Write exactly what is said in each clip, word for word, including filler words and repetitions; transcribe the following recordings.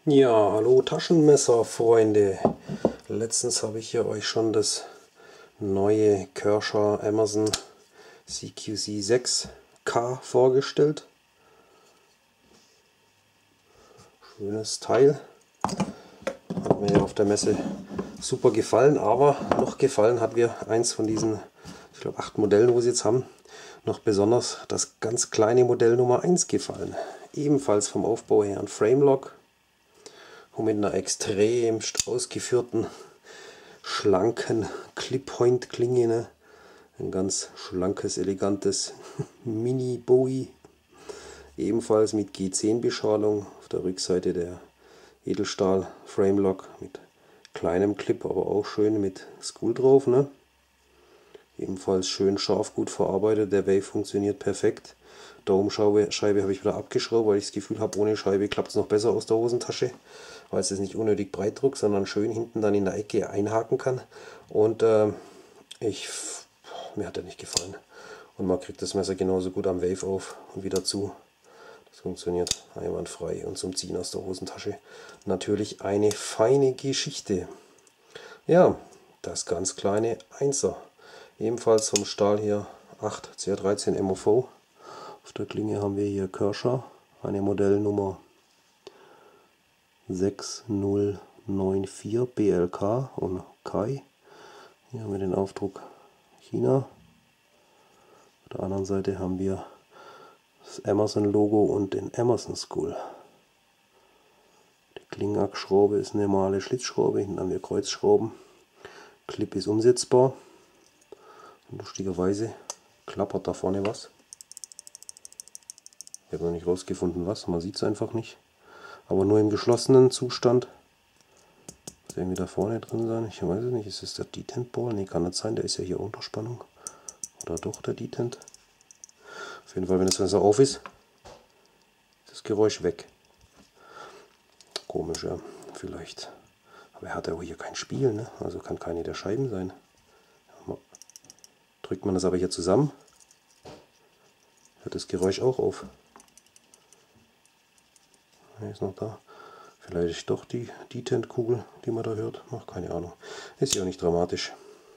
Ja, hallo Taschenmesserfreunde. Letztens habe ich hier euch schon das neue Kershaw Emerson C Q C sechs K vorgestellt. Schönes Teil. Hat mir ja auf der Messe super gefallen, aber noch gefallen hat mir eins von diesen, ich glaube, acht Modellen, wo sie jetzt haben, noch besonders das ganz kleine Modell Nummer eins gefallen. Ebenfalls vom Aufbau her ein Framelock und mit einer extrem ausgeführten, schlanken Clip-Point-Klinge. Ne? Ein ganz schlankes, elegantes Mini-Bowie. Ebenfalls mit G zehn Beschalung. Auf der Rückseite der Edelstahl Framelock mit kleinem Clip, aber auch schön mit School drauf. Ne? Ebenfalls schön scharf, gut verarbeitet. Der Wave funktioniert perfekt. Daumenscheibe Scheibe habe ich wieder abgeschraubt, weil ich das Gefühl habe, ohne Scheibe klappt es noch besser aus der Hosentasche, weil es nicht unnötig breit druckt, sondern schön hinten dann in der Ecke einhaken kann. Und äh, ich, mir hat er nicht gefallen. Und man kriegt das Messer genauso gut am Wave auf und wieder zu. Das funktioniert einwandfrei und zum Ziehen aus der Hosentasche natürlich eine feine Geschichte. Ja, das ganz kleine Einser. Ebenfalls vom Stahl hier acht C dreizehn M O V. Auf der Klinge haben wir hier Kershaw, eine Modellnummer sechs null neun vier B L K und Kai. Hier haben wir den Aufdruck China. Auf der anderen Seite haben wir das Emerson-Logo und den Emerson School. Die Klingenachsschraube ist eine normale Schlitzschraube, hinten haben wir Kreuzschrauben. Clip ist umsetzbar. Und lustigerweise klappert da vorne was. Ich habe noch nicht rausgefunden was, man sieht es einfach nicht. Aber nur im geschlossenen Zustand. Muss irgendwie da vorne drin sein, ich weiß es nicht. Ist es der Detent Ball? Ne, kann nicht sein, der ist ja hier unter Spannung. Oder doch der Detent? Auf jeden Fall, wenn das Messer auf ist, ist das Geräusch weg. Komisch, ja, vielleicht. Aber er hat ja hier kein Spiel, ne? Also kann keine der Scheiben sein. Drückt man das aber hier zusammen, hört das Geräusch auch auf. Er ist noch da. Vielleicht doch die Detent-Kugel, die man da hört. Ach, keine Ahnung. Ist ja auch nicht dramatisch.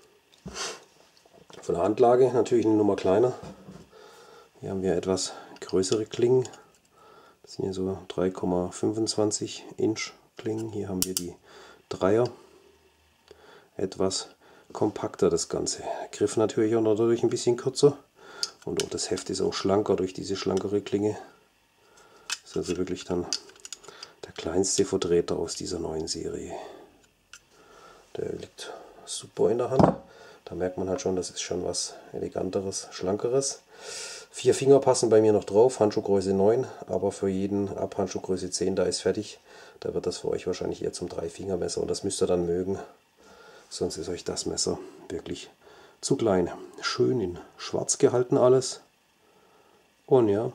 Von der Handlage natürlich eine Nummer kleiner. Hier haben wir etwas größere Klingen. Das sind hier so drei Komma fünfundzwanzig Inch Klingen. Hier haben wir die Dreier. Etwas kompakter das Ganze. Griff natürlich auch dadurch ein bisschen kürzer. Und auch das Heft ist auch schlanker durch diese schlankere Klinge. Das ist also wirklich dann der kleinste Vertreter aus dieser neuen Serie. Der liegt super in der Hand. Da merkt man halt schon, das ist schon was eleganteres, schlankeres. Vier Finger passen bei mir noch drauf, Handschuhgröße neun, aber für jeden ab Handschuhgröße zehn, da ist fertig. Da wird das für euch wahrscheinlich eher zum Drei-Finger-Messer und das müsst ihr dann mögen. Sonst ist euch das Messer wirklich zu klein. Schön in schwarz gehalten alles. Und ja,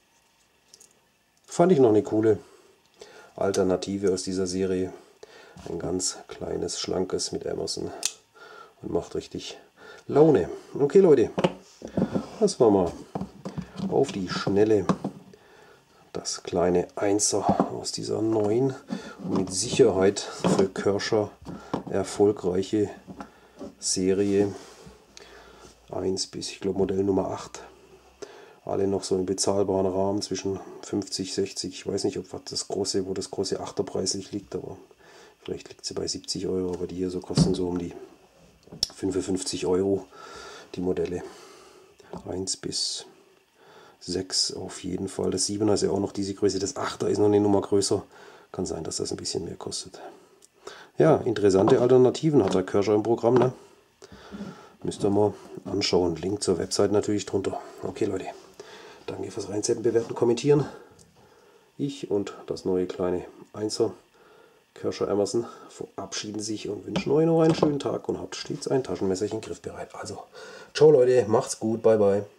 fand ich noch eine coole Alternative aus dieser Serie. Ein ganz kleines, schlankes mit Emerson. Und macht richtig Laune. Okay Leute, das war mal auf die Schnelle das kleine Einser aus dieser neuen und mit Sicherheit für Kershaw erfolgreiche Serie eins bis, ich glaube, Modell Nummer acht. Alle noch so einen bezahlbaren Rahmen zwischen fünfzig, sechzig, ich weiß nicht, ob das große, wo das große Achter preislich liegt, aber vielleicht liegt sie bei siebzig Euro, aber die hier so kosten so um die fünfundfünfzig Euro, die Modelle eins bis sechs auf jeden Fall. Das siebener ist ja auch noch diese Größe, das achter ist noch eine Nummer größer, kann sein, dass das ein bisschen mehr kostet. Ja, interessante Alternativen hat der Kershaw im Programm, ne? Müsst ihr mal anschauen. Link zur Website natürlich drunter. Okay Leute, danke fürs Reinsetzen, bewerten, kommentieren. Ich und das neue kleine Einser Kershaw Emerson verabschieden sich und wünschen euch noch einen schönen Tag und habt stets ein Taschenmesserchen griffbereit. Also, ciao Leute, macht's gut, bye bye.